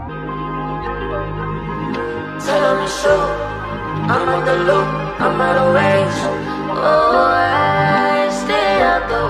Tell them to shoot. I'm at the loop, I'm out of range. Oh, I stay out the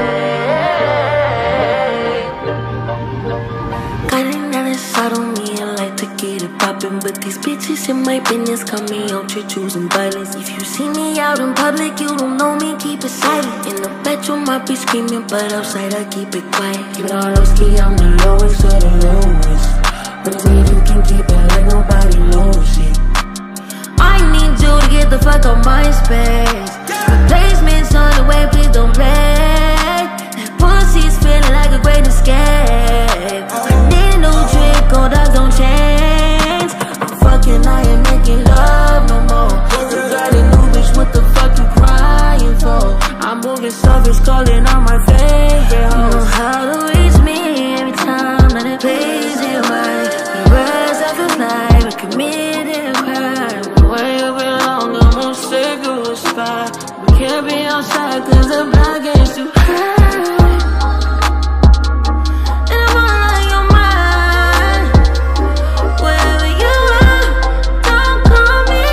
way. Got another shot on me, I like to get it poppin'. But these bitches in my business call me out here choosing violence. If you see me out in public, you don't know me, keep it silent. In the bedroom, I be screaming, but outside I keep it quiet. Keep it all low ski, I'm the lowest of the lowest. But if you can keep it like nobody knows it. I need you to get the fuck out my space. Replacements on the way, please don't play. That pussy's feeling like a great escape. I need a new trick, old dogs don't change. I'm fucking, I ain't making love no more. You got a new bitch, what the fuck you crying for? I'm moving surface, calling on my favorite hoes. You know how to reach me every time that it plays it right. The rest I feel like we committed a crime. Way up and long, I'm gonna say goodbye. We can't be outside cause the block gets too high. And I'm all on your mind. Wherever you are, don't call me.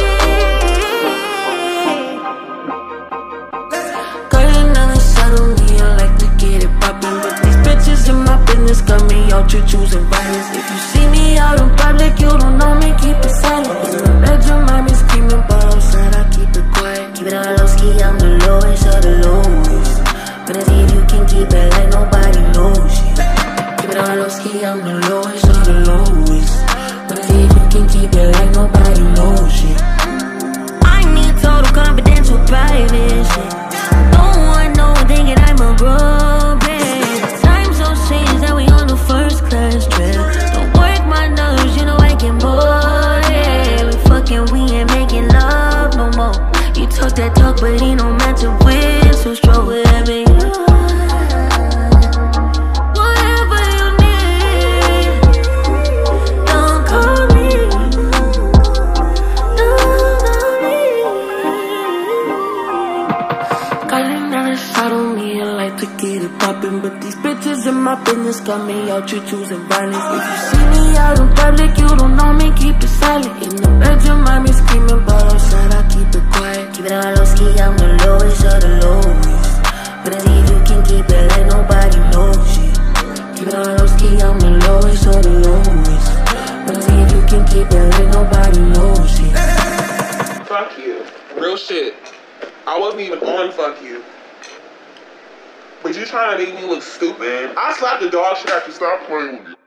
Got another shot on me, I like to get it poppin'. But these bitches in my business got me out here choosing violence. If you see me out in public, you don't know me, keep it silent. In the bedroom, I be screaming, but outside I keep it quiet. Keep it all low ski, I'm the lowest of the lowest. But if you can keep it like nobody knows it. Keep it all low ski, I'm the lowest of the lowest. But if you can keep it like nobody knows it. I need total confidential private shit. Don't want no one thinking I'm a robot. Time's so strange that we on the first class trip. Don't work my nerves, you know I can board it. We fucking, we ain't making love no more. You talk that talk, but ain't no matching with. So stroke whatever you want. Whatever you need. Don't call me. Don't call me. Got another shot on me, I like to get it poppin'. But these bitches in my business got me out here choosing violence. If you see me out in public, you don't know me, keep it silent. In the bedroom, I be screaming, but outside I keep it quiet. Keep it all low ski, I'm the lowest of the lowest. But if you can keep it like nobody knows it. Keep it all low ski, I'm the lowest of the lowest. But if you can keep it like nobody knows it. Fuck you. Real shit. I wasn't even on fuck you. But you trying to make me look stupid? I slapped the dog shit after you stop playing with me.